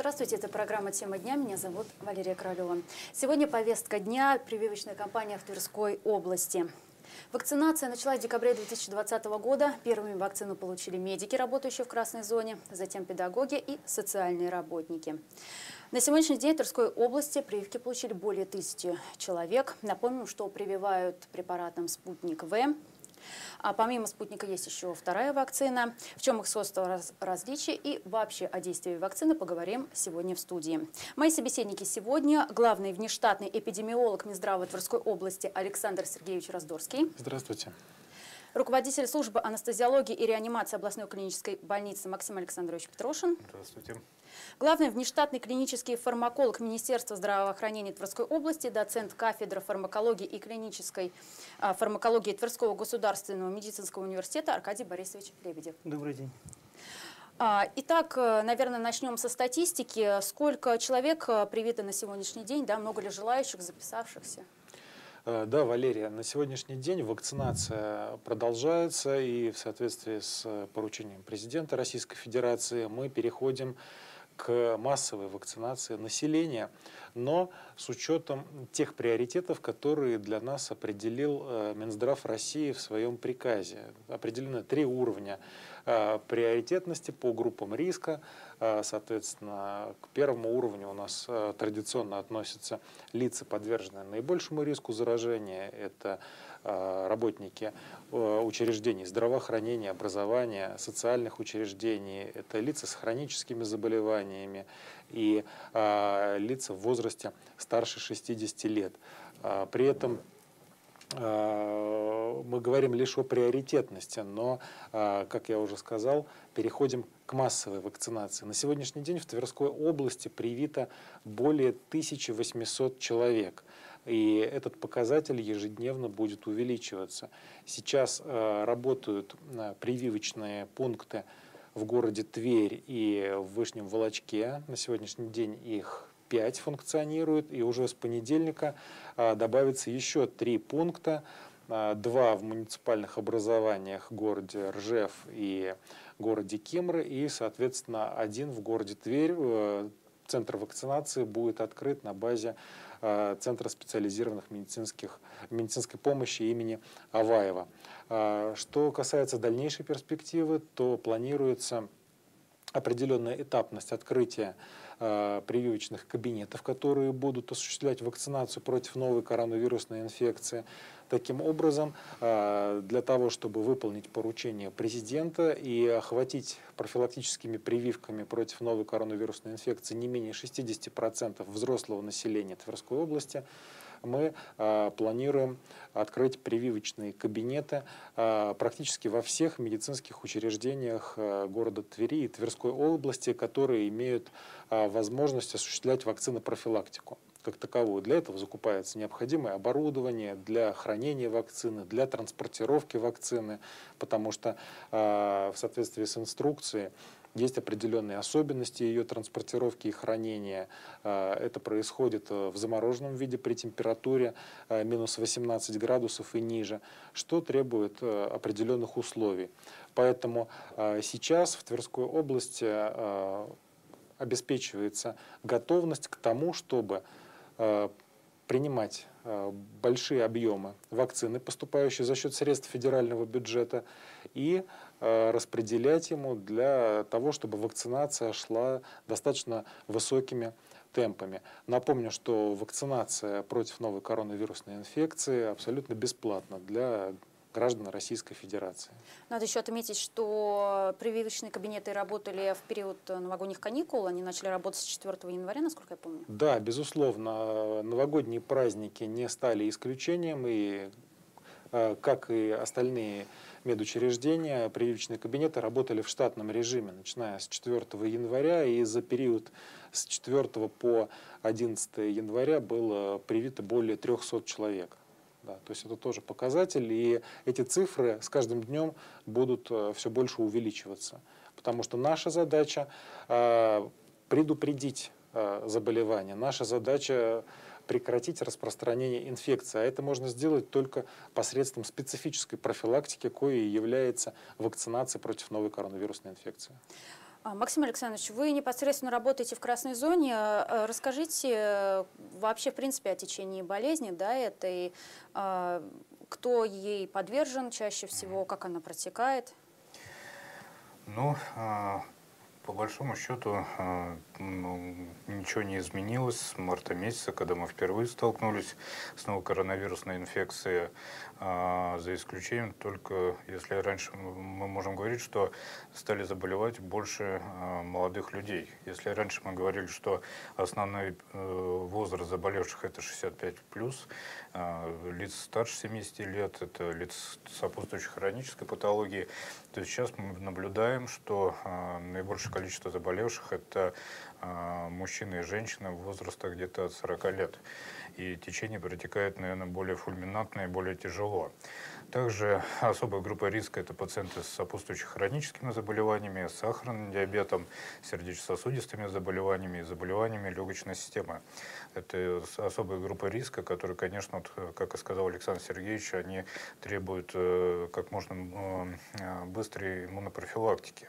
Здравствуйте, это программа «Тема дня». Меня зовут Валерия Королева. Сегодня повестка дня – прививочная кампания в Тверской области. Вакцинация началась в декабре 2020 года. Первыми вакцину получили медики, работающие в красной зоне, затем педагоги и социальные работники. На сегодняшний день в Тверской области прививки получили более 1000 человек. Напомним, что прививают препаратом «Спутник В». А помимо «Спутника» есть еще вторая вакцина. В чем их сходство, различия и вообще о действии вакцины поговорим сегодня в студии. Мои собеседники сегодня – главный внештатный эпидемиолог Минздрава Тверской области Александр Сергеевич Раздорский. Здравствуйте. Руководитель службы анестезиологии и реанимации областной клинической больницы Максим Александрович Петрошин. Здравствуйте. Главный внештатный клинический фармаколог Министерства здравоохранения Тверской области, доцент кафедры фармакологии и клинической фармакологии Тверского государственного медицинского университета Аркадий Борисович Лебедев. Добрый день. Итак, наверное, начнем со статистики. Сколько человек привито на сегодняшний день? Да, много ли желающих, записавшихся? Да, Валерия, на сегодняшний день вакцинация продолжается, и в соответствии с поручением президента Российской Федерации мы переходим к массовой вакцинации населения, но с учетом тех приоритетов, которые для нас определил Минздрав России в своем приказе. Определены 3 уровня приоритетности по группам риска. Соответственно, к первому уровню у нас традиционно относятся лица, подверженные наибольшему риску заражения. Это работники учреждений здравоохранения, образования, социальных учреждений, это лица с хроническими заболеваниями и лица в возрасте старше 60 лет. При этом мы говорим лишь о приоритетности, но, как я уже сказал, переходим к массовой вакцинации. На сегодняшний день в Тверской области привито более 1800 человек. И этот показатель ежедневно будет увеличиваться. Сейчас работают прививочные пункты в городе Тверь и в Вышнем Волочке. На сегодняшний день их 5 функционирует, и уже с понедельника добавится еще 3 пункта. 2 в муниципальных образованиях в городе Ржев и городе Кимры, и, соответственно, 1 в городе Тверь. Центр вакцинации будет открыт на базе Центра специализированных медицинской помощи имени Аваева. Что касается дальнейшей перспективы, то планируется определенная этапность открытия прививочных кабинетов, которые будут осуществлять вакцинацию против новой коронавирусной инфекции. Таким образом, для того, чтобы выполнить поручение президента и охватить профилактическими прививками против новой коронавирусной инфекции не менее 60% взрослого населения Тверской области, мы планируем открыть прививочные кабинеты практически во всех медицинских учреждениях города Твери и Тверской области, которые имеют возможность осуществлять вакцинопрофилактику как таковую. Для этого закупается необходимое оборудование для хранения вакцины, для транспортировки вакцины, потому что в соответствии с инструкцией есть определенные особенности ее транспортировки и хранения. Это происходит в замороженном виде при температуре минус 18 градусов и ниже, что требует определенных условий. Поэтому сейчас в Тверской области обеспечивается готовность к тому, чтобы принимать большие объемы вакцины, поступающие за счет средств федерального бюджета, и распределять ему для того, чтобы вакцинация шла достаточно высокими темпами. Напомню, что вакцинация против новой коронавирусной инфекции абсолютно бесплатна для граждан Российской Федерации. Надо еще отметить, что прививочные кабинеты работали в период новогодних каникул. Они начали работать с 4 января, насколько я помню. Да, безусловно, новогодние праздники не стали исключением, и как и остальные медучреждения, прививочные кабинеты работали в штатном режиме, начиная с 4 января, и за период с 4 по 11 января было привито более 300 человек. Да, то есть это тоже показатель, и эти цифры с каждым днем будут все больше увеличиваться, потому что наша задача предупредить заболевание, наша задача прекратить распространение инфекции, а это можно сделать только посредством специфической профилактики, коей является вакцинация против новой коронавирусной инфекции. Максим Александрович, вы непосредственно работаете в красной зоне. Расскажите вообще, в принципе, о течении болезни, да, этой, кто ей подвержен чаще всего, как она протекает? Ну, по большому счету, ничего не изменилось с марта месяца, когда мы впервые столкнулись с новой коронавирусной инфекцией, за исключением только, если раньше мы можем говорить, что стали заболевать больше молодых людей. Если раньше мы говорили, что основной возраст заболевших это 65+, лиц старше 70 лет, это лиц сопутствующих хронической патологии, то сейчас мы наблюдаем, что наибольшее количество заболевших это мужчины и женщины в возрасте где-то от 40 лет. И течение протекает, наверное, более фульминантно и более тяжело. Также особая группа риска – это пациенты с сопутствующими хроническими заболеваниями, с сахарным диабетом, сердечно-сосудистыми заболеваниями и заболеваниями легочной системы. Это особая группа риска, которые, конечно, вот, как и сказал Александр Сергеевич, они требуют как можно быстрой иммунопрофилактики.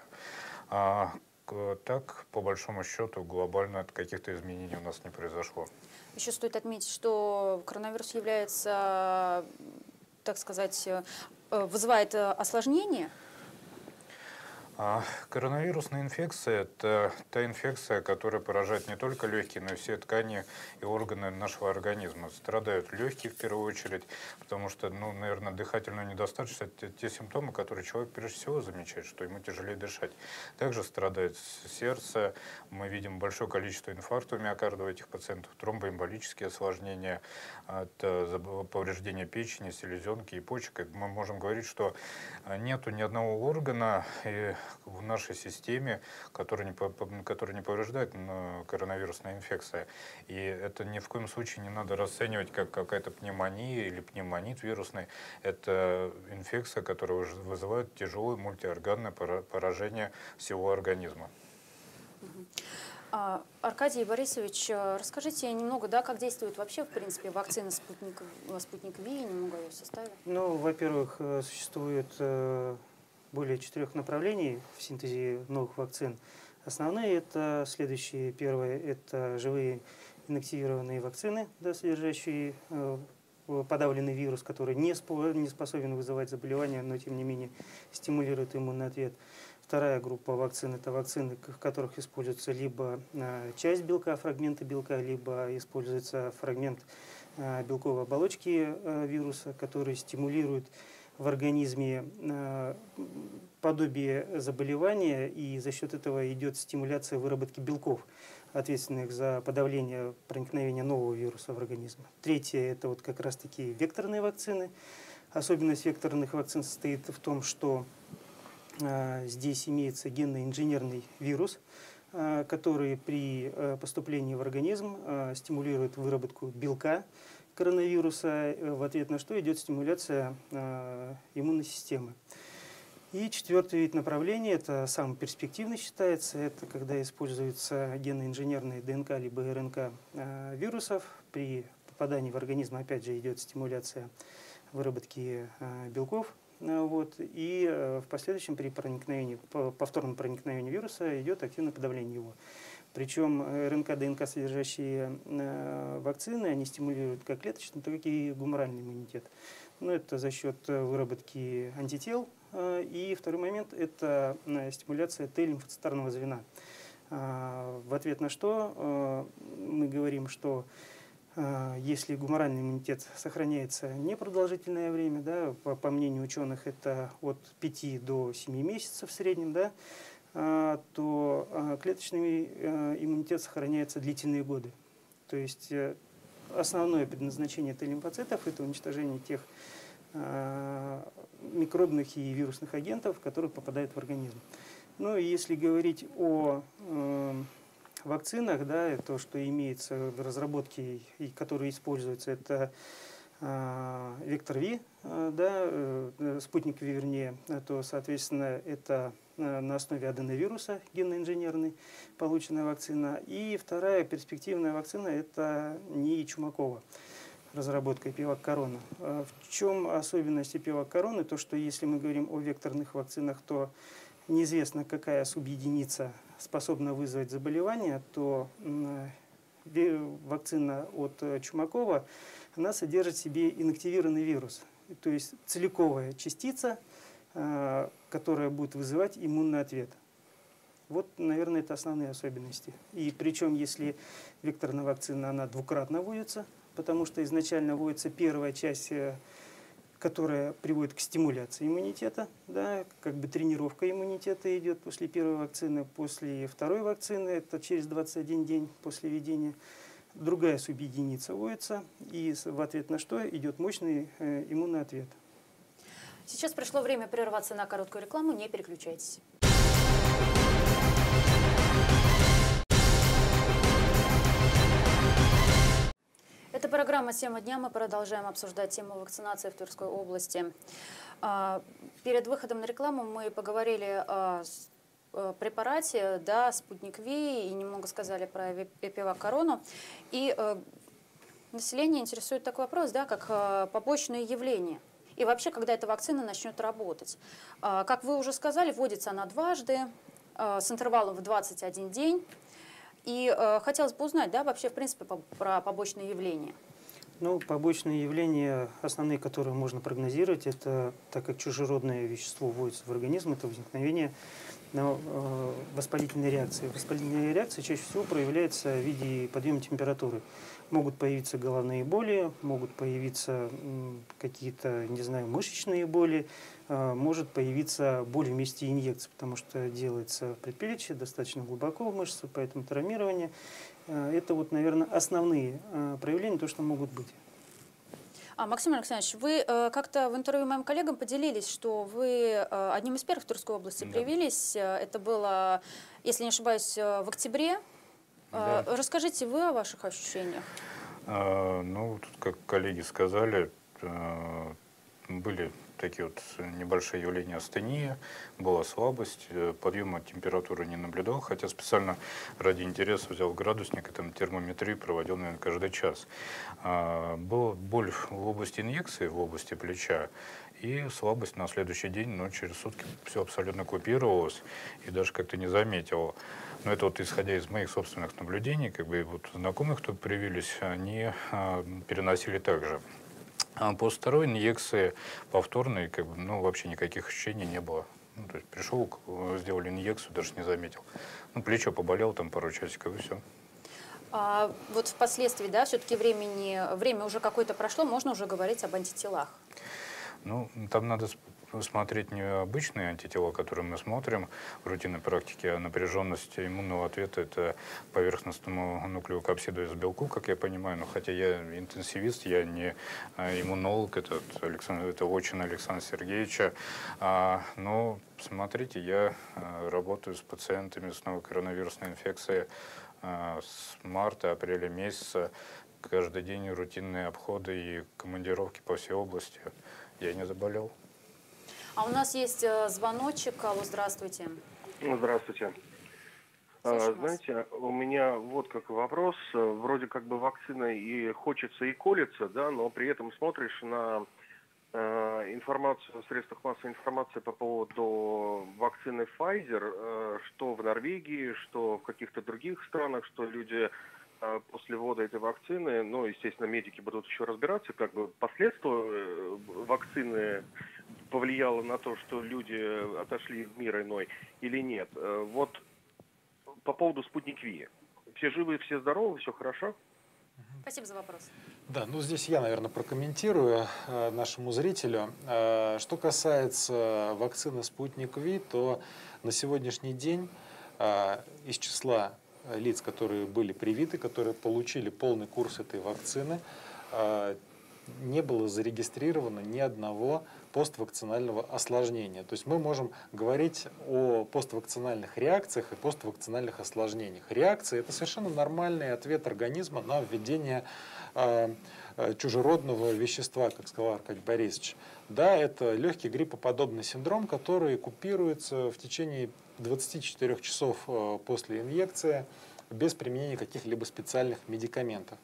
Так, по большому счету, глобально каких-то изменений у нас не произошло. Еще стоит отметить, что коронавирус является, так сказать, вызывает осложнения. Коронавирусная инфекция – это та инфекция, которая поражает не только легкие, но и все ткани и органы нашего организма. Страдают легкие в первую очередь, потому что, наверное, дыхательную недостаточность – это те симптомы, которые человек прежде всего замечает, что ему тяжелее дышать. Также страдает сердце, мы видим большое количество инфарктов миокарда у этих пациентов, тромбоэмболические осложнения, это повреждение печени, селезенки и почек. Мы можем говорить, что нету ни одного органа в нашей системе, который не повреждает коронавирусная инфекция. И это ни в коем случае не надо расценивать как какая-то пневмония или пневмонит вирусный. Это инфекция, которая вызывает тяжелое мультиорганное поражение всего организма. Аркадий Борисович, расскажите немного, да, как действует вообще, в принципе, вакцина «Спутник Ви», немного о ее составе. Ну, во-первых, существует более 4 направлений в синтезе новых вакцин. Основные это следующие. Первое – это живые инактивированные вакцины, да, содержащие подавленный вирус, который не способен вызывать заболевания, но тем не менее стимулирует иммунный ответ. Вторая группа вакцин – это вакцины, в которых используется либо часть белка, фрагменты белка, либо используется фрагмент белковой оболочки вируса, который стимулирует в организме подобие заболевания, и за счет этого идет стимуляция выработки белков, ответственных за подавление проникновения нового вируса в организм. Третье – это вот как раз-таки векторные вакцины. Особенность векторных вакцин состоит в том, что здесь имеется генно-инженерный вирус, который при поступлении в организм стимулирует выработку белка коронавируса, в ответ на что идет стимуляция иммунной системы. И четвертый вид направления, это самый перспективный считается, это когда используются генно-инженерные ДНК либо РНК вирусов. При попадании в организм опять же идет стимуляция выработки белков. Вот, и в последующем при повторном проникновении вируса идет активное подавление его. Причем РНК, ДНК содержащие вакцины, они стимулируют как клеточный, так и гуморальный иммунитет. Но это за счет выработки антител. И второй момент – это стимуляция Т-лимфоцитарного звена. В ответ на что мы говорим, что если гуморальный иммунитет сохраняется непродолжительное время, да, по мнению ученых это от 5 до 7 месяцев в среднем, да, то клеточный иммунитет сохраняется длительные годы. То есть основное предназначение Т-лимфоцитов – это уничтожение тех микробных и вирусных агентов, которые попадают в организм. Ну и если говорить о вакцинах, да, то, что имеется в разработке и которые используются, это вектор Ви, да, спутник Ви, вернее, то, соответственно, это на основе аденовируса генно-инженерной полученная вакцина. И вторая перспективная вакцина – это НИИ Чумакова, разработка Эпивак-Корона. В чем особенность Эпивак-Короны? То, что если мы говорим о векторных вакцинах, то неизвестно, какая субъединица способна вызвать заболевание, то вакцина от Чумакова, она содержит в себе инактивированный вирус. То есть целиковая частица, которая будет вызывать иммунный ответ. Вот, наверное, это основные особенности. И причем, если векторная вакцина, она двукратно вводится, потому что изначально вводится первая часть, которая приводит к стимуляции иммунитета, да, как бы тренировка иммунитета идет после первой вакцины, после второй вакцины, это через 21 день после введения, другая субъединица вводится, и в ответ на что идет мощный иммунный ответ. Сейчас пришло время прерваться на короткую рекламу, не переключайтесь. Это программа «Тема дня». Мы продолжаем обсуждать тему вакцинации в Тверской области. Перед выходом на рекламу мы поговорили о препарате, да, «Спутник Ви», и немного сказали про Эпивак Корону. И население интересует такой вопрос, да, как побочные явления. И вообще, когда эта вакцина начнет работать. Как вы уже сказали, вводится она дважды, с интервалом в 21 день. И хотелось бы узнать, да, вообще, в принципе, про побочные явления. Ну, побочные явления, основные, которые можно прогнозировать, это, так как чужеродное вещество вводится в организм, это возникновение воспалительной реакции. Воспалительная реакция чаще всего проявляется в виде подъема температуры. Могут появиться головные боли, могут появиться какие-то, не знаю, мышечные боли, может появиться боль в месте инъекции, потому что делается предплечье достаточно глубоко в мышцы, поэтому травмирование. Это вот, наверное, основные проявления, то, что могут быть. Максим Александрович, вы как-то в интервью моим коллегам поделились, что вы одним из первых в Тверской области привились. Это было, если не ошибаюсь, в октябре. Да. Расскажите вы о ваших ощущениях. Ну, тут, как коллеги сказали, были такие вот небольшие явления астении, была слабость, подъема температуры не наблюдал, хотя специально ради интереса взял градусник и там термометрию проводил, наверное, каждый час. Была боль в области инъекции, в области плеча, и слабость на следующий день, но через сутки все абсолютно купировалось и даже как-то не заметил. Но это вот исходя из моих собственных наблюдений, как бы вот знакомых, кто привились, они переносили так же. А после второй инъекции повторной, как бы, ну, вообще никаких ощущений не было. Ну, то есть пришел, сделали инъекцию, даже не заметил. Ну, плечо поболело там пару часиков и все. Вот впоследствии, да, все-таки время уже какое-то прошло, можно уже говорить об антителах? Ну, там надо смотреть не обычные антитела, которые мы смотрим в рутинной практике, а напряженность иммунного ответа — это поверхностному нуклеокапсиду из белку, как я понимаю. Но хотя я интенсивист, я не иммунолог, это отчина Александра Сергеевича. Но смотрите, я работаю с пациентами с новой коронавирусной инфекцией с марта-апреля месяца. Каждый день рутинные обходы и командировки по всей области. Я не заболел. А у нас есть звоночек. Алло, здравствуйте. Здравствуйте. Знаете, у меня вот какой вопрос. Вроде как бы вакцина и хочется, и колется, да, но при этом смотришь на информацию в средствах массовой информации по поводу вакцины Pfizer, что в Норвегии, что в каких-то других странах, что люди после ввода этой вакцины, ну, естественно, медики будут еще разбираться, как бы последствия вакцины повлияло на то, что люди отошли в мир иной или нет. Вот по поводу «Спутник Ви». Все живы, все здоровы, все хорошо? Спасибо за вопрос. Да, ну здесь я, наверное, прокомментирую нашему зрителю. Что касается вакцины «Спутник Ви», то на сегодняшний день из числа лиц, которые были привиты, которые получили полный курс этой вакцины, не было зарегистрировано ни одного поствакцинального осложнения. То есть мы можем говорить о поствакцинальных реакциях и поствакцинальных осложнениях. Реакции — это совершенно нормальный ответ организма на введение чужеродного вещества, как сказал Аркадий Борисович. Да, это легкий гриппоподобный синдром, который купируется в течение 24 часов после инъекции без применения каких-либо специальных медикаментов.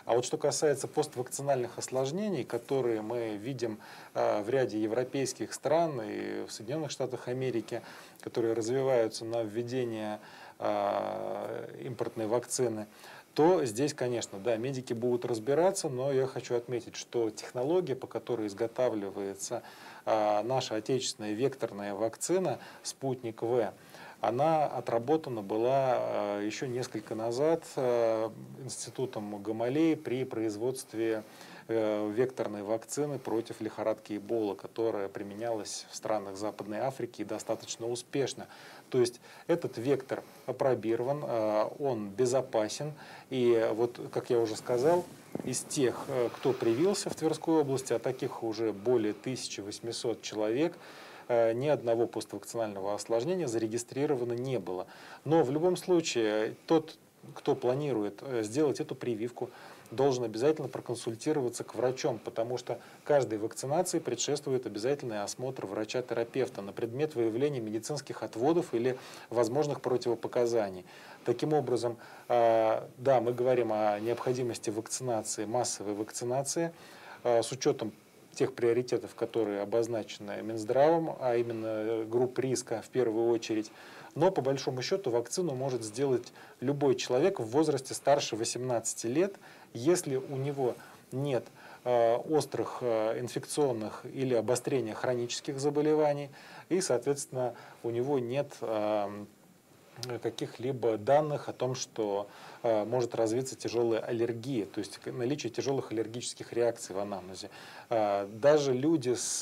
А вот что касается поствакцинальных осложнений, которые мы видим в ряде европейских стран и в Соединенных Штатах Америки, которые развиваются на введение импортной вакцины, то здесь, конечно, да, медики будут разбираться, но я хочу отметить, что технология, по которой изготавливается наша отечественная векторная вакцина «Спутник В», она отработана была еще несколько назад институтом Гамалеи при производстве векторной вакцины против лихорадки Эбола, которая применялась в странах Западной Африки достаточно успешно. То есть этот вектор апробирован, он безопасен. И вот, как я уже сказал, из тех, кто привился в Тверской области, а таких уже более 1800 человек, ни одного поствакцинального осложнения зарегистрировано не было. Но в любом случае тот, кто планирует сделать эту прививку, должен обязательно проконсультироваться к врачам, потому что каждой вакцинации предшествует обязательный осмотр врача-терапевта на предмет выявления медицинских отводов или возможных противопоказаний. Таким образом, да, мы говорим о необходимости вакцинации, массовой вакцинации, с учетом тех приоритетов, которые обозначены Минздравом, а именно групп риска в первую очередь. Но по большому счету вакцину может сделать любой человек в возрасте старше 18 лет, если у него нет острых инфекционных или обострения хронических заболеваний, и, соответственно, у него нет каких-либо данных о том, что может развиться тяжелая аллергия, то есть наличие тяжелых аллергических реакций в анамнезе. Даже люди с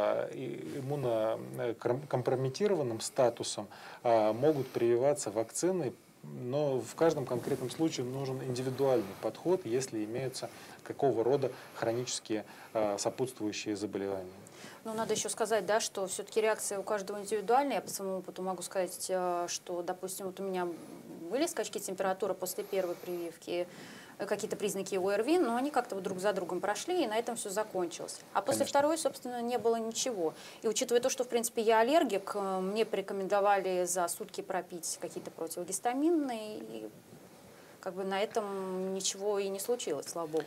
иммунокомпрометированным статусом могут прививаться вакциной, но в каждом конкретном случае нужен индивидуальный подход, если имеются какого рода хронические сопутствующие заболевания. Ну, надо еще сказать, да, что все-таки реакция у каждого индивидуальная. Я по своему опыту могу сказать, что, допустим, вот у меня были скачки температуры после первой прививки, какие-то признаки ОРВИ, но они как-то вот друг за другом прошли, и на этом все закончилось. А после Конечно. второй, собственно, не было ничего. И учитывая то, что, в принципе, я аллергик, мне порекомендовали за сутки пропить какие-то противогистаминные, и как бы на этом ничего и не случилось, слава богу.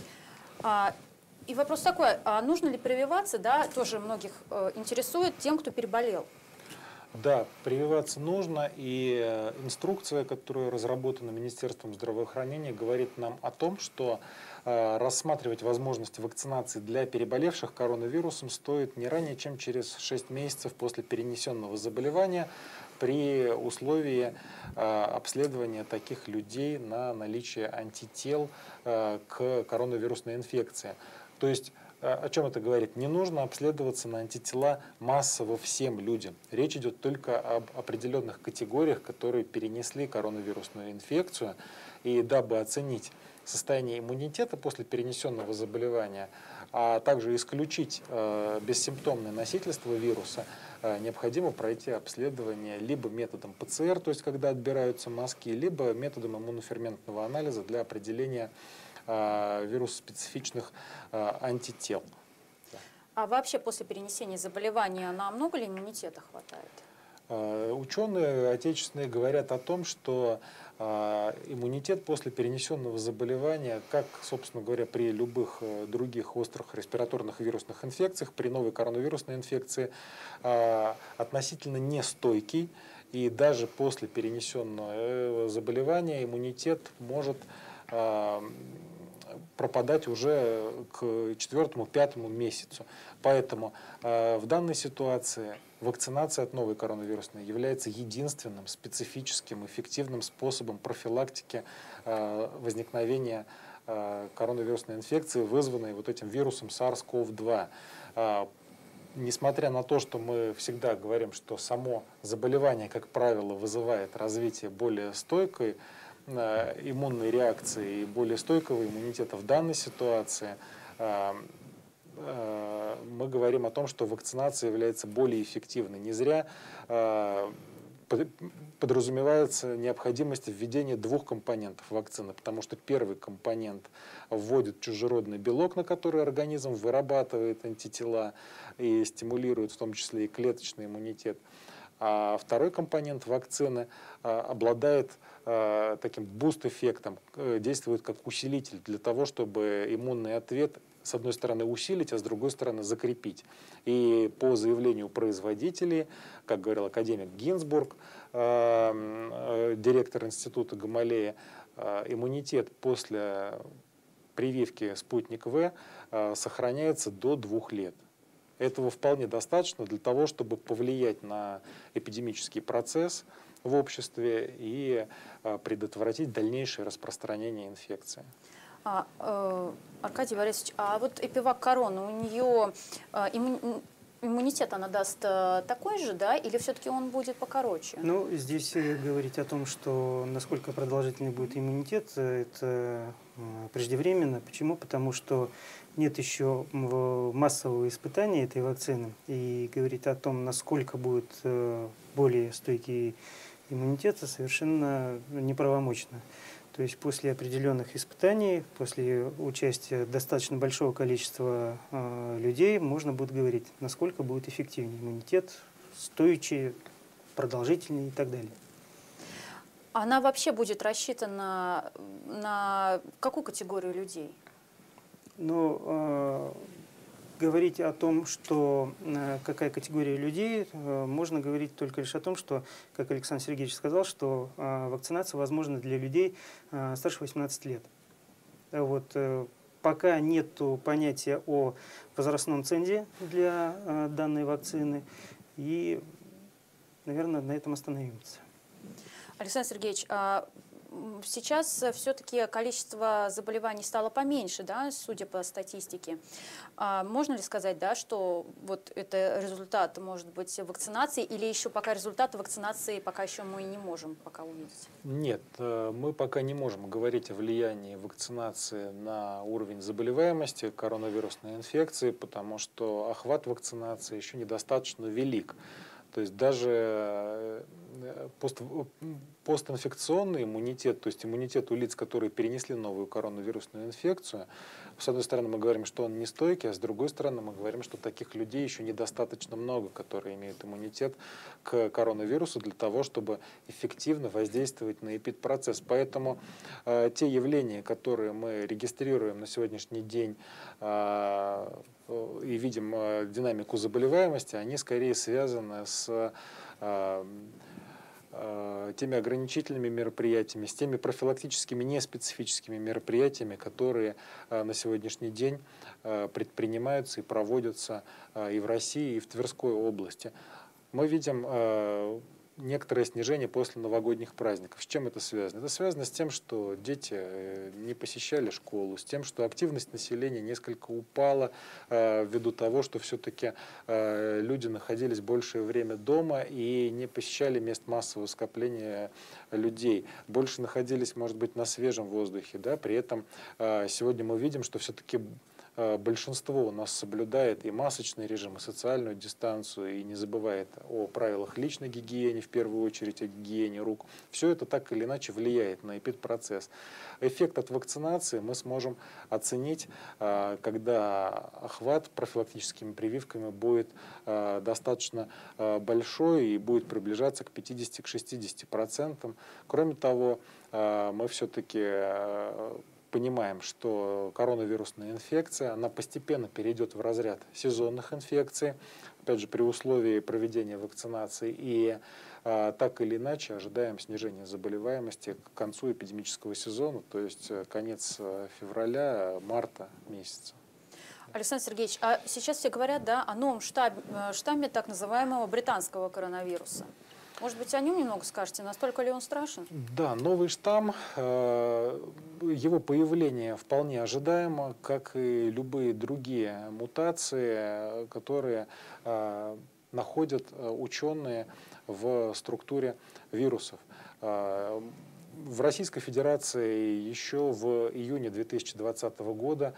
И вопрос такой, а нужно ли прививаться, да, тоже многих интересует тем, кто переболел? Да, прививаться нужно, и инструкция, которая разработана Министерством здравоохранения, говорит нам о том, что рассматривать возможность вакцинации для переболевших коронавирусом стоит не ранее, чем через 6 месяцев после перенесенного заболевания, при условии обследования таких людей на наличие антител к коронавирусной инфекции. То есть, о чем это говорит? Не нужно обследоваться на антитела массово всем людям. Речь идет только об определенных категориях, которые перенесли коронавирусную инфекцию. И дабы оценить состояние иммунитета после перенесенного заболевания, а также исключить бессимптомное носительство вируса, необходимо пройти обследование либо методом ПЦР, то есть когда отбираются мазки, либо методом иммуноферментного анализа для определения вирус-специфичных антител. А вообще после перенесения заболевания на много ли иммунитета хватает? Ученые отечественные говорят о том, что иммунитет после перенесенного заболевания, как, собственно говоря, при любых других острых респираторных вирусных инфекциях, при новой коронавирусной инфекции, относительно нестойкий. И даже после перенесенного заболевания иммунитет может пропадать уже к 4-5 месяцу. Поэтому в данной ситуации вакцинация от новой коронавирусной является единственным специфическим, эффективным способом профилактики возникновения коронавирусной инфекции, вызванной вот этим вирусом SARS-CoV-2. Несмотря на то, что мы всегда говорим, что само заболевание, как правило, вызывает развитие более стойкой иммунной реакции и более стойкого иммунитета, в данной ситуации мы говорим о том, что вакцинация является более эффективной. Не зря подразумевается необходимость введения 2 компонентов вакцины, потому что первый компонент вводит чужеродный белок, на который организм вырабатывает антитела и стимулирует в том числе и клеточный иммунитет. А второй компонент вакцины обладает таким буст-эффектом, действует как усилитель для того, чтобы иммунный ответ с одной стороны усилить, а с другой стороны закрепить. И по заявлению производителей, как говорил академик Гинзбург, директор института Гамалея, иммунитет после прививки «Спутник В» сохраняется до 2 лет. Этого вполне достаточно для того, чтобы повлиять на эпидемический процесс в обществе и предотвратить дальнейшее распространение инфекции. Аркадий Борисович, а вот Эпивак Корона, у нее иммунитет она даст такой же, да, или все-таки он будет покороче? Ну, здесь говорить о том, что насколько продолжительный будет иммунитет, это преждевременно. Почему? Потому что нет еще массового испытания этой вакцины. И говорить о том, насколько будет более стойкий иммунитет, совершенно неправомочно. То есть после определенных испытаний, после участия достаточно большого количества людей, можно будет говорить, насколько будет эффективнее иммунитет, стойчий, продолжительный и так далее. Она вообще будет рассчитана на какую категорию людей? Но говорить о том, что какая категория людей, можно говорить только лишь о том, что, как Александр Сергеевич сказал, что вакцинация возможна для людей старше 18 лет. Вот, пока нет понятия о возрастном цензе для данной вакцины, и, наверное, на этом остановимся. Александр Сергеевич, сейчас все-таки количество заболеваний стало поменьше, да, судя по статистике. Можно ли сказать, да, что вот это результат, может быть, вакцинации, или еще пока результаты вакцинации пока еще мы не можем пока увидеть? Нет, мы пока не можем говорить о влиянии вакцинации на уровень заболеваемости коронавирусной инфекции, потому что охват вакцинации еще недостаточно велик. То есть даже постинфекционный иммунитет, то есть иммунитет у лиц, которые перенесли новую коронавирусную инфекцию, с одной стороны мы говорим, что он нестойкий, а с другой стороны мы говорим, что таких людей еще недостаточно много, которые имеют иммунитет к коронавирусу для того, чтобы эффективно воздействовать на эпидпроцесс. Поэтому те явления, которые мы регистрируем на сегодняшний день и видим динамику заболеваемости, они скорее связаны с теми ограничительными мероприятиями, с теми профилактическими неспецифическими мероприятиями, которые на сегодняшний день предпринимаются и проводятся и в России, и в Тверской области. Мы видим некоторое снижение после новогодних праздников. С чем это связано? Это связано с тем, что дети не посещали школу, с тем, что активность населения несколько упала ввиду того, что все-таки люди находились большее время дома и не посещали мест массового скопления людей. Больше находились, может быть, на свежем воздухе. Да? При этом сегодня мы видим, что все-таки большинство у нас соблюдает и масочный режим, и социальную дистанцию, и не забывает о правилах личной гигиены, в первую очередь о гигиене рук. Все это так или иначе влияет на эпидпроцесс. Эффект от вакцинации мы сможем оценить, когда охват профилактическими прививками будет достаточно большой и будет приближаться к 50-60%. Кроме того, мы все-таки понимаем, что коронавирусная инфекция, она постепенно перейдет в разряд сезонных инфекций, опять же, при условии проведения вакцинации, и так или иначе ожидаем снижения заболеваемости к концу эпидемического сезона, то есть конец февраля, марта месяца. Александр Сергеевич, а сейчас все говорят, да, о новом штамме так называемого британского коронавируса. Может быть, о нем немного скажете, настолько ли он страшен? Да, новый штамм, его появление вполне ожидаемо, как и любые другие мутации, которые находят ученые в структуре вирусов. В Российской Федерации еще в июне 2020 года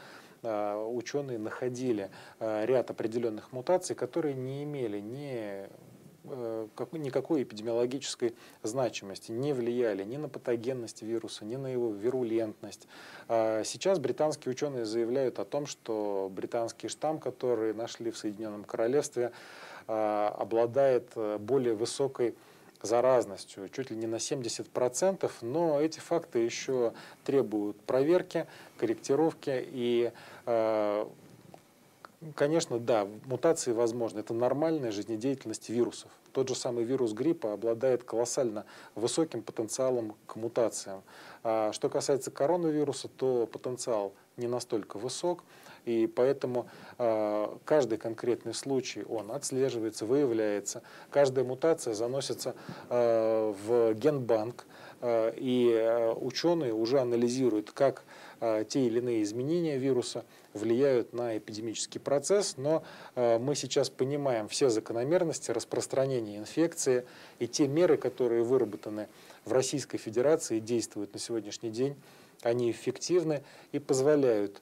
ученые находили ряд определенных мутаций, которые не имели ни никакой эпидемиологической значимости, не влияли ни на патогенность вируса, ни на его вирулентность. Сейчас британские ученые заявляют о том, что британский штамм, который нашли в Соединенном Королевстве, обладает более высокой заразностью, чуть ли не на 70%, но эти факты еще требуют проверки, корректировки и, конечно, да, мутации возможны. Это нормальная жизнедеятельность вирусов. Тот же самый вирус гриппа обладает колоссально высоким потенциалом к мутациям. Что касается коронавируса, то потенциал не настолько высок, и поэтому каждый конкретный случай, он отслеживается, выявляется. Каждая мутация заносится в генбанк, и ученые уже анализируют, как те или иные изменения вируса влияют на эпидемический процесс, но мы сейчас понимаем все закономерности распространения инфекции, и те меры, которые выработаны в Российской Федерации и действуют на сегодняшний день, они эффективны и позволяют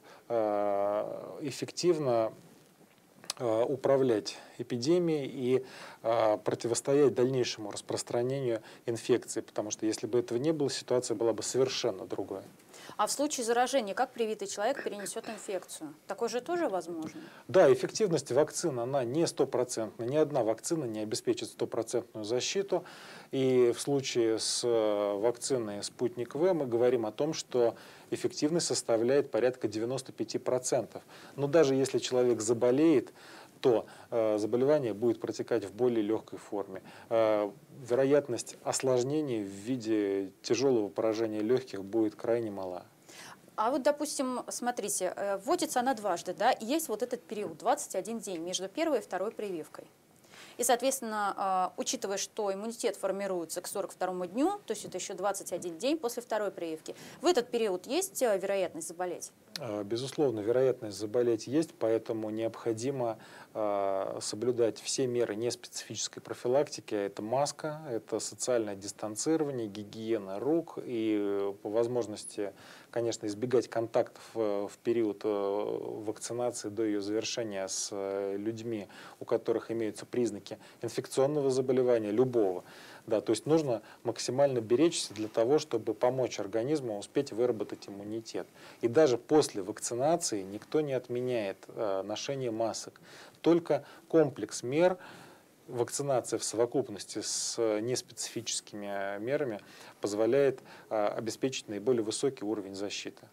эффективно управлять эпидемией и противостоять дальнейшему распространению инфекции, потому что если бы этого не было, ситуация была бы совершенно другой. А в случае заражения, как привитый человек перенесет инфекцию? Такое же тоже возможно? Да, эффективность вакцин, она не стопроцентная. Ни одна вакцина не обеспечит стопроцентную защиту. И в случае с вакциной «Спутник В» мы говорим о том, что эффективность составляет порядка 95%. Но даже если человек заболеет, то заболевание будет протекать в более легкой форме. Вероятность осложнений в виде тяжелого поражения легких будет крайне мала. А вот, допустим, смотрите, вводится она дважды, да, и есть вот этот период, 21 день между первой и второй прививкой. И, соответственно, учитывая, что иммунитет формируется к 42-му дню, то есть это еще 21 день после второй прививки, в этот период есть вероятность заболеть? Безусловно, вероятность заболеть есть, поэтому необходимо соблюдать все меры неспецифической профилактики. Это маска, это социальное дистанцирование, гигиена рук и по возможности, конечно, избегать контактов в период вакцинации до ее завершения с людьми, у которых имеются признаки инфекционного заболевания, любого. Да, то есть нужно максимально беречься для того, чтобы помочь организму успеть выработать иммунитет. И даже после вакцинации никто не отменяет ношение масок. Только комплекс мер, вакцинация в совокупности с неспецифическими мерами позволяет обеспечить наиболее высокий уровень защиты.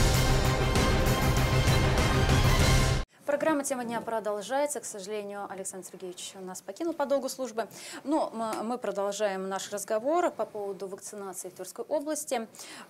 Программа «Тема дня» продолжается. К сожалению, Александр Сергеевич нас покинул по долгу службы. Но мы продолжаем наш разговор по поводу вакцинации в Тверской области.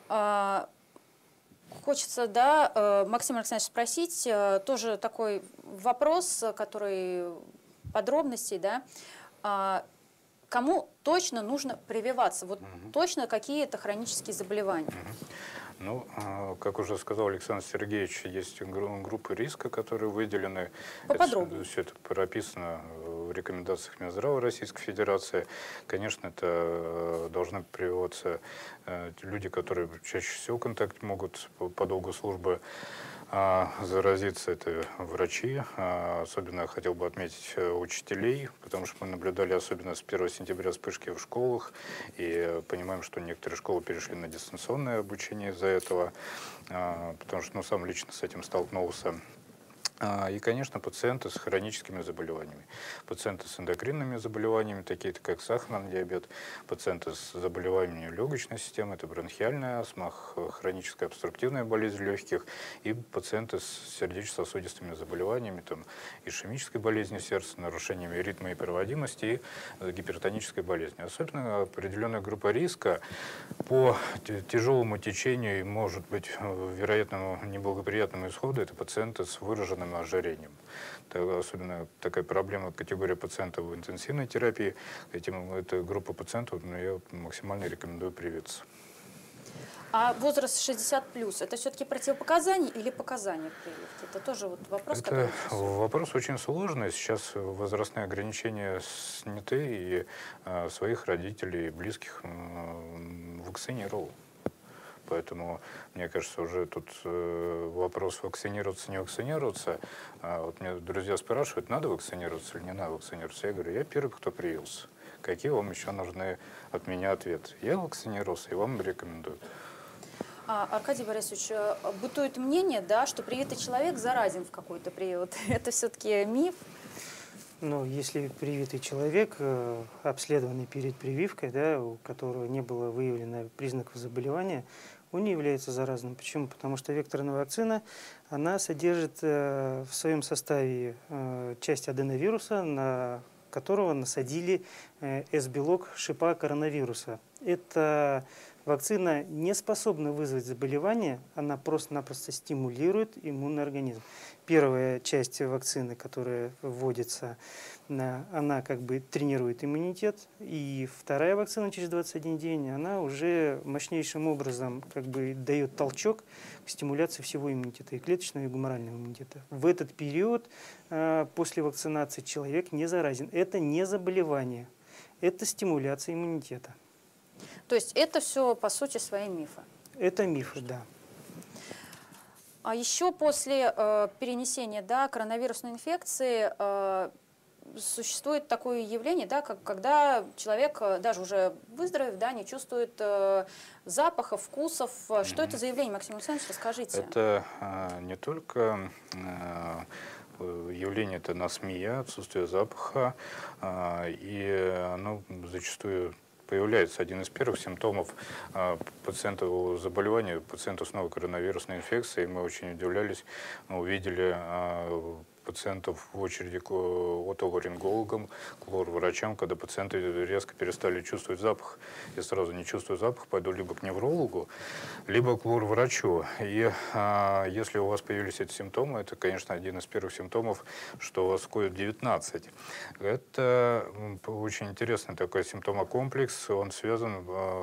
Хочется, да, Максим Александрович, спросить тоже такой вопрос, который подробностей, да. Кому точно нужно прививаться? Вот точно какие-то хронические заболевания? Ну, как уже сказал Александр Сергеевич, есть группы риска, которые выделены. Поподробнее. Все это прописано в рекомендациях Минздрава Российской Федерации. Конечно, это должны прививаться люди, которые чаще всего могут по долгу службы заразиться. Это врачи. Особенно я хотел бы отметить учителей, потому что мы наблюдали особенно с 1 сентября вспышки в школах и понимаем, что некоторые школы перешли на дистанционное обучение из-за этого, потому что сам лично с этим столкнулся. И, конечно, пациенты с хроническими заболеваниями. Пациенты с эндокринными заболеваниями, такие как сахарный диабет, пациенты с заболеваниями легочной системы, это бронхиальная астма, хроническая обструктивная болезнь легких, и пациенты с сердечно-сосудистыми заболеваниями, там, ишемической болезнью сердца, нарушениями ритма и проводимости и гипертонической болезнью. Особенно определенная группа риска по тяжелому течению и, может быть, вероятному неблагоприятному исходу, это пациенты с выраженным ожирением. Это особенно такая проблема, категория пациентов в интенсивной терапии. Эта группа пациентов, я максимально рекомендую привиться. А возраст 60+, это все-таки противопоказания или показания прививки? Это тоже вот вопрос, Это вопрос очень сложный. Сейчас возрастные ограничения сняты, и своих родителей и близких вакцинировал. Поэтому, мне кажется, уже тут вопрос вакцинироваться, не вакцинироваться. Вот меня друзья спрашивают, надо вакцинироваться или не надо вакцинироваться. Я говорю, я первый, кто привился. какие вам еще нужны от меня ответы. Я вакцинировался и вам рекомендую. Аркадий Борисович, бытует мнение, да, что привитый человек заразен в какой-то период. Это все-таки миф? Но если привитый человек, обследованный перед прививкой, да, у которого не было выявлено признаков заболевания, он не является заразным. Почему? Потому что векторная вакцина, она содержит в своем составе часть аденовируса, на которого насадили S-белок шипа коронавируса. Эта вакцина не способна вызвать заболевание, она просто-напросто стимулирует иммунный организм. Первая часть вакцины, которая вводится, она как бы тренирует иммунитет, и вторая вакцина через 21 день, она уже мощнейшим образом как бы дает толчок к стимуляции всего иммунитета, и клеточного, и гуморального иммунитета. В этот период после вакцинации человек не заразен. Это не заболевание, это стимуляция иммунитета. То есть это все, по сути, свои мифы? Это мифы, да. А еще после перенесения, да, коронавирусной инфекции существует такое явление, да, когда человек, даже уже выздоровев, да, не чувствует запахов, вкусов. Что это за явление, Максим Александрович, расскажите. Это не только явление это анасмия, отсутствие запаха, и оно зачастую появляется один из первых симптомов пациента заболевания, пациента с новой коронавирусной инфекцией. Мы очень удивлялись, мы увидели пациентов в очереди к отоларингологам, к лор-врачам, когда пациенты резко перестали чувствовать запах. Я сразу не чувствую запах, пойду либо к неврологу, либо к лор-врачу. И если у вас появились эти симптомы, это, конечно, один из первых симптомов, что у вас COVID-19. Это очень интересный такой симптомокомплекс. Он связан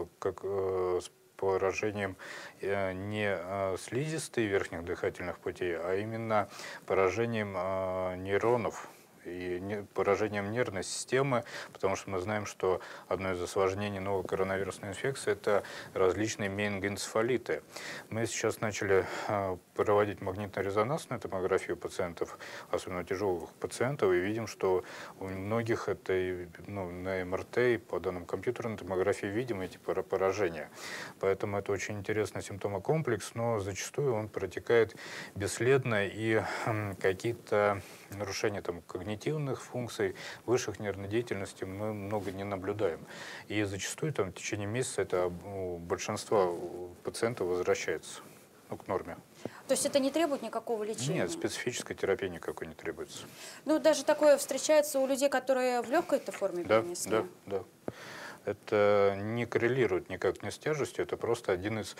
с поражением не слизистой верхних дыхательных путей, а именно поражением нейронов и поражением нервной системы, потому что мы знаем, что одно из осложнений новой коронавирусной инфекции – это различные менингоэнцефалиты. Мы сейчас начали проводить магнитно-резонансную томографию пациентов, особенно тяжелых пациентов, и видим, что у многих это на МРТ, и по данным компьютерной томографии видим эти поражения. Поэтому это очень интересный симптомокомплекс, но зачастую он протекает бесследно, и какие-то нарушения когнитивных функций, высших нервной деятельности мы много не наблюдаем. И зачастую в течение месяца это у большинства пациентов возвращается к норме. То есть это не требует никакого лечения? Нет, специфической терапии никакой не требуется. Ну, даже такое встречается у людей, которые в легкой-то форме перенесли? Да. Это не коррелирует никак ни с тяжестью, это просто один из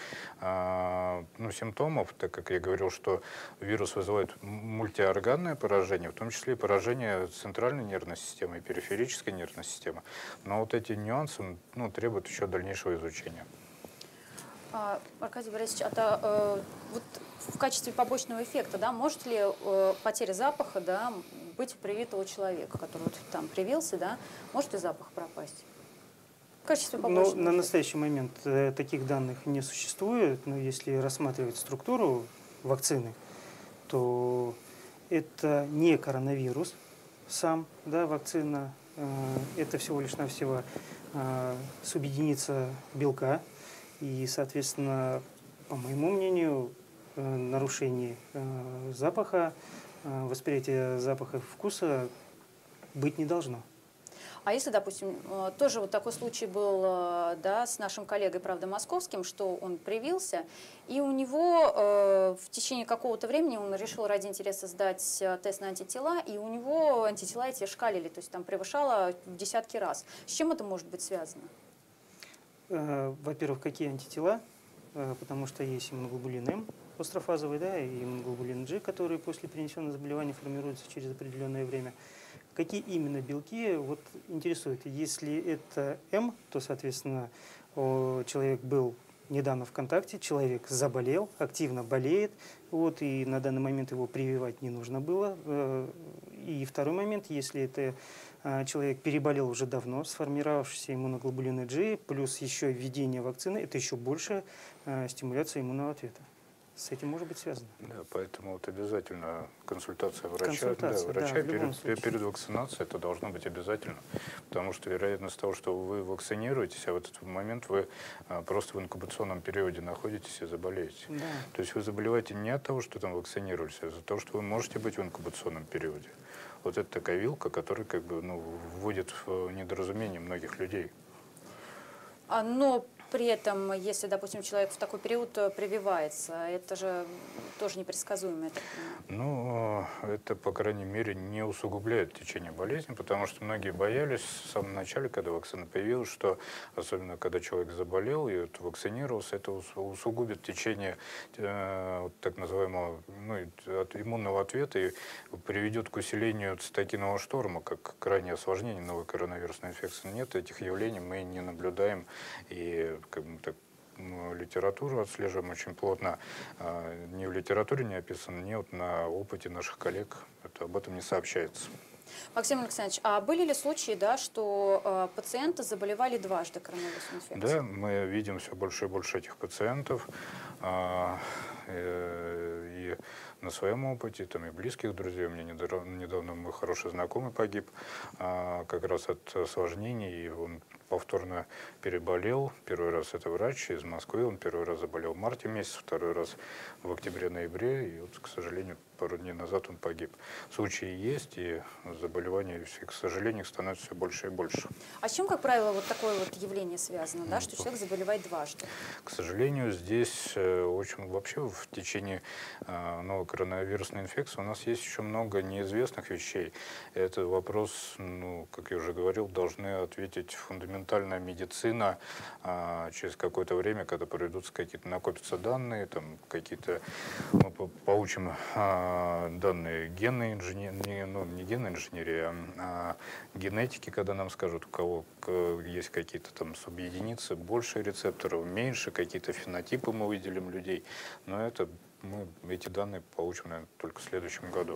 симптомов, так как я говорил, что вирус вызывает мультиорганное поражение, в том числе и поражение центральной нервной системы и периферической нервной системы. Но вот эти нюансы требуют еще дальнейшего изучения. Аркадий Борисович, вот в качестве побочного эффекта, да, может ли потеря запаха, да, быть у привитого человека, который там привился, да, может ли запах пропасть? В качестве побочного эффекта? На настоящий момент таких данных не существует, но если рассматривать структуру вакцины, то это не коронавирус сам, да, вакцина, это всего лишь навсего субъединица белка. И, соответственно, по моему мнению, нарушений запаха, восприятия запаха и вкуса быть не должно. А если, допустим, тоже вот такой случай был, да, с нашим коллегой, правда, московским, что он привился, и у него в течение какого-то времени он решил ради интереса сдать тест на антитела, и у него антитела эти шкалили, то есть там превышало в десятки раз. С чем это может быть связано? Во-первых, какие антитела? Потому что есть иммуноглобулин М острофазовый, да, и иммуноглобулин G, которые после перенесенного заболевания формируются через определенное время. Какие именно белки интересуют? Если это М, то, соответственно, человек был недавно в контакте, человек заболел, активно болеет, и на данный момент его прививать не нужно было. И второй момент, если это человек переболел уже давно, сформировавшийся иммуноглобулины G, плюс еще введение вакцины, это еще больше стимуляция иммунного ответа. с этим может быть связано. Да, поэтому вот обязательно консультация врача. Консультация, Да, врача да, в любом случае. перед вакцинацией это должно быть обязательно. Потому что вероятность того, что вы вакцинируетесь, а в этот момент вы просто в инкубационном периоде находитесь и заболеете. Да. То есть вы заболеваете не от того, что там вакцинировались, а из-за того, что вы можете быть в инкубационном периоде. Вот это такая вилка, которая как бы, вводит в недоразумение многих людей. Но при этом, если, допустим, человек в такой период прививается, это же тоже непредсказуемо, я так понимаю. Ну, это, по крайней мере, не усугубляет течение болезни, потому что многие боялись в самом начале, когда вакцина появилась, что, особенно когда человек заболел и вакцинировался, это усугубит течение так называемого иммунного ответа и приведет к усилению цитокинового шторма, как крайнее осложнение новой коронавирусной инфекции. Нет, этих явлений мы не наблюдаем, и как бы так, литературу отслеживаем очень плотно. Ни в литературе не описано, ни вот на опыте наших коллег об этом не сообщается. Максим Александрович, а были ли случаи, да, что пациенты заболевали дважды коронавирусной инфекцией? Да, мы видим все больше и больше этих пациентов. И на своем опыте, там и близких друзей, у меня недавно мой хороший знакомый погиб как раз от осложнений, и он повторно переболел. Первый раз это врач из Москвы, он первый раз заболел в марте месяце, второй раз в октябре-ноябре, и вот, к сожалению, пару дней назад он погиб. Случаи есть, и заболеваний, к сожалению, становится все больше и больше. А с чем, как правило, вот такое вот явление связано, да, что человек заболевает дважды? К сожалению, здесь очень вообще в течение новой коронавирусной инфекции у нас есть еще много неизвестных вещей. Это вопрос, как я уже говорил, должны ответить фундаментальная медицина через какое-то время, когда проведутся какие-то, накопятся данные, там какие-то, мы получим данные генной инженерии, не генной инженерии, а генетики, когда нам скажут, у кого есть какие-то там субъединицы, больше рецепторов, меньше, какие-то фенотипы мы выделим людей. Но мы эти данные получим, наверное, только в следующем году.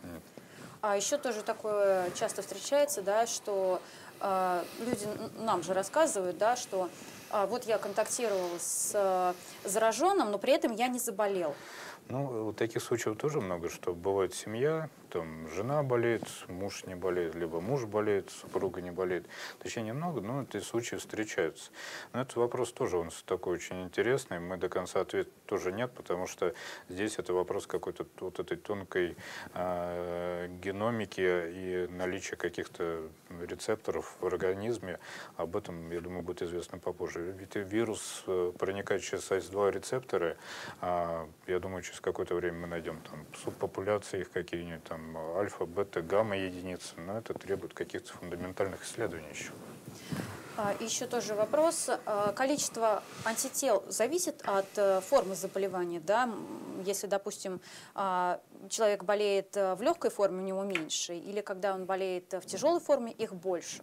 А еще тоже такое часто встречается, да, что люди нам же рассказывают, да, что вот я контактировал с зараженным, но при этом я не заболел. Вот таких случаев тоже много, что бывает семья, там жена болеет, муж не болеет, либо муж болеет, супруга не болеет. Точнее, немного, но эти случаи встречаются. Но этот вопрос тоже, он такой очень интересный, мы до конца ответа тоже нет, потому что здесь это вопрос какой-то вот этой тонкой геномики и наличия каких-то рецепторов в организме. Об этом, я думаю, будет известно попозже. Ведь вирус проникает через ACE2 рецепторы, я думаю, через какое-то время мы найдем там субпопуляции их какие-нибудь, там альфа, бета, гамма единицы, но это требует каких-то фундаментальных исследований еще. Еще тоже вопрос. Количество антител зависит от формы заболевания, да? Если, допустим, человек болеет в легкой форме, у него меньше, или когда он болеет в тяжелой форме, их больше?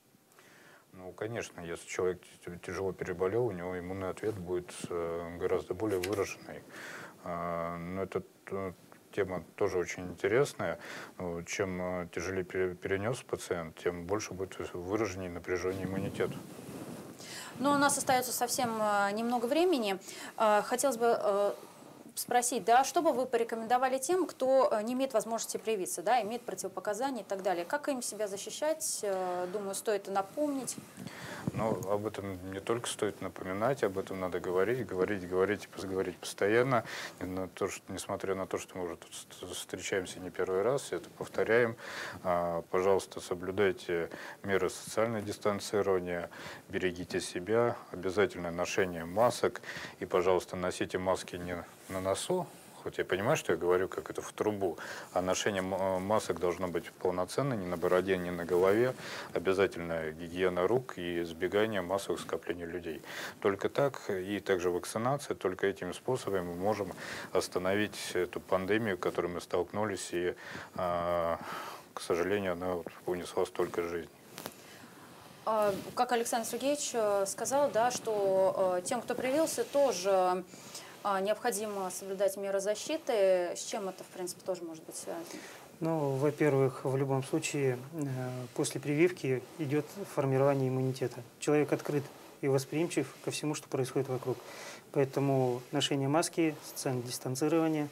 Конечно, если человек тяжело переболел, у него иммунный ответ будет гораздо более выраженный. Но это тема тоже очень интересная. Чем тяжелее перенес пациент, тем больше будет выраженнее напряжение иммунитета. Но у нас остается совсем немного времени. Хотелось бы спросить, да, что бы вы порекомендовали тем, кто не имеет возможности привиться, да, имеет противопоказания и так далее? Как им себя защищать? Думаю, стоит и напомнить. Об этом не только стоит напоминать, об этом надо говорить постоянно. Несмотря на то, что мы уже тут встречаемся не первый раз, это повторяем. Пожалуйста, соблюдайте меры социального дистанцирования, берегите себя, обязательное ношение масок. И, пожалуйста, носите маски не на носу, хоть я понимаю, что я говорю, как это в трубу, а ношение масок должно быть полноценно, не на бороде, не на голове. Обязательно гигиена рук и избегание массовых скоплений людей. Только так, и также вакцинация, только этими способами мы можем остановить эту пандемию, с которой мы столкнулись, и, к сожалению, она унесла столько жизней. Как Александр Сергеевич сказал, да, что тем, кто привился, тоже необходимо соблюдать меры защиты. С чем это, в принципе, тоже может быть связано? Во-первых, в любом случае, после прививки идет формирование иммунитета. Человек открыт и восприимчив ко всему, что происходит вокруг. Поэтому ношение маски, социальное дистанцирование,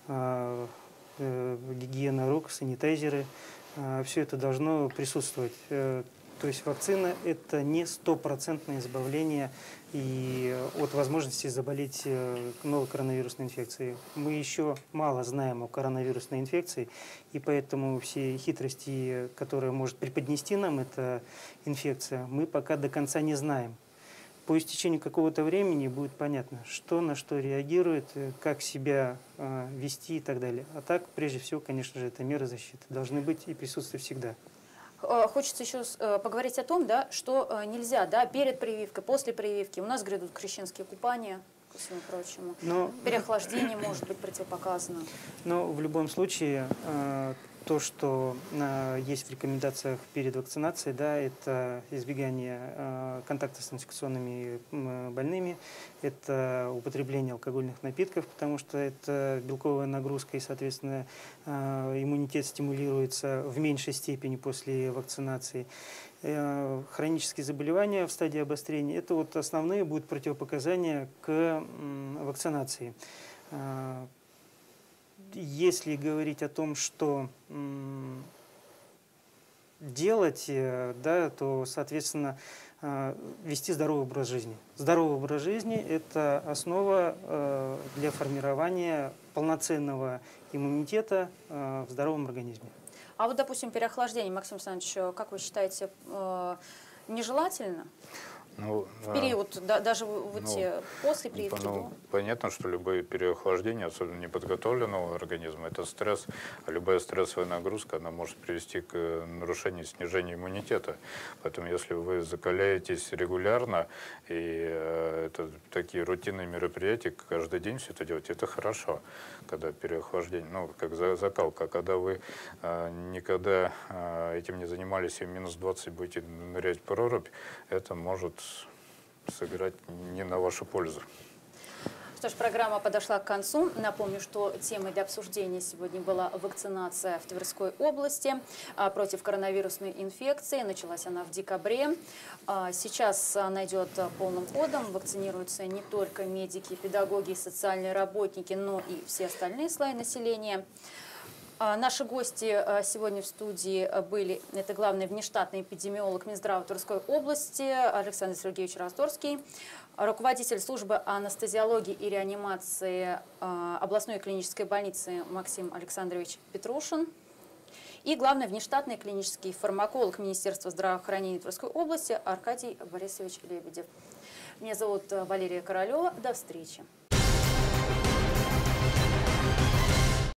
гигиена рук, санитайзеры, все это должно присутствовать. То есть вакцина – это не стопроцентное избавление и от возможности заболеть новой коронавирусной инфекцией. Мы еще мало знаем о коронавирусной инфекции, и поэтому все хитрости, которые может преподнести нам эта инфекция, мы пока до конца не знаем. По истечению какого-то времени будет понятно, что на что реагирует, как себя вести и так далее. А так, прежде всего, конечно же, это меры защиты должны быть и присутствовать всегда. Хочется еще поговорить о том, да, что нельзя, да, перед прививкой, после прививки. У нас грядут крещенские купания, ко всему прочему. Переохлаждение может быть противопоказано. Но в любом случае, то, что есть в рекомендациях перед вакцинацией, да, это избегание контакта с инфекционными больными, это употребление алкогольных напитков, потому что это белковая нагрузка, и, соответственно, иммунитет стимулируется в меньшей степени после вакцинации. Хронические заболевания в стадии обострения – это вот основные будут противопоказания к вакцинации. Если говорить о том, что делать, да, то, соответственно, вести здоровый образ жизни. Здоровый образ жизни – это основа для формирования полноценного иммунитета в здоровом организме. А вот, допустим, переохлаждение, Максим Александрович, как вы считаете, нежелательно? Ну, в период, даже после прививки? Понятно, что любое переохлаждение, особенно неподготовленного организма, это стресс. А любая стрессовая нагрузка, она может привести к нарушению, снижению иммунитета. Поэтому если вы закаляетесь регулярно, и это такие рутинные мероприятия, каждый день все это делать, это хорошо, когда переохлаждение, ну, как закалка. Когда вы никогда этим не занимались, и в минус 20 будете нырять в прорубь, это может сыграть не на вашу пользу. Что ж, программа подошла к концу. Напомню, что темой для обсуждения сегодня была вакцинация в Тверской области против коронавирусной инфекции. Началась она в декабре. Сейчас она идет полным ходом. Вакцинируются не только медики, педагоги, социальные работники, но и все остальные слои населения. Наши гости сегодня в студии были, это главный внештатный эпидемиолог Минздрава Тверской области Александр Сергеевич Расторский, руководитель службы анестезиологии и реанимации областной клинической больницы Максим Александрович Петрушин и главный внештатный клинический фармаколог Министерства здравоохранения Тверской области Аркадий Борисович Лебедев. Меня зовут Валерия Королева. До встречи.